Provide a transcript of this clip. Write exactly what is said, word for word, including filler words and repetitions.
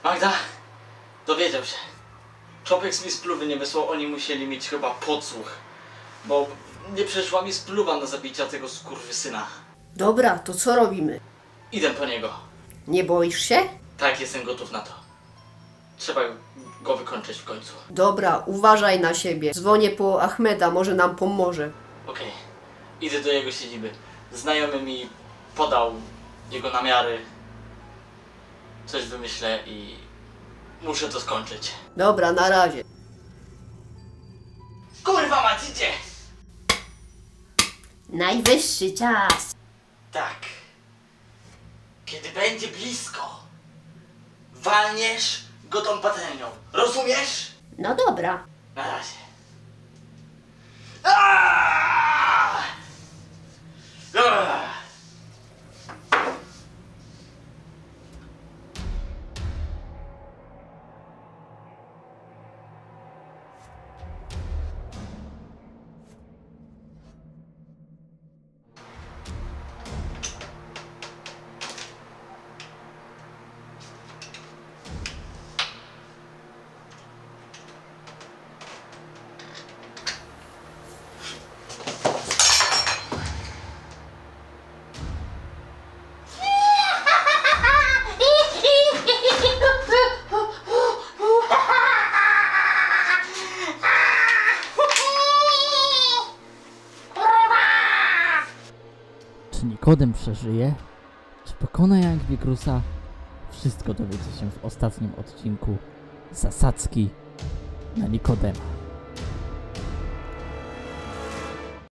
Magda, dowiedział się. Człopiek mi spluwy nie wysłał, oni musieli mieć chyba podsłuch. Bo nie przeszła mi spluwa na zabicia tego skurwysyna. Dobra, to co robimy? Idę po niego. Nie boisz się? Tak, jestem gotów na to. Trzeba go wykończyć w końcu. Dobra, uważaj na siebie. Dzwonię po Ahmeda, może nam pomoże. Okej, okay. Idę do jego siedziby. Znajomy mi podał jego namiary. Coś wymyślę i muszę to skończyć. Dobra, na razie. Kurwa mać, idzie! Najwyższy czas. Tak. Kiedy będzie blisko, walniesz go tą patelnią. Rozumiesz? No dobra. Na razie. Aaaa! Aaaa! Czy Nikodem przeżyje? Czy pokona Young Wigrusa? Wszystko dowiecie się w ostatnim odcinku Zasadzki na Nikodema.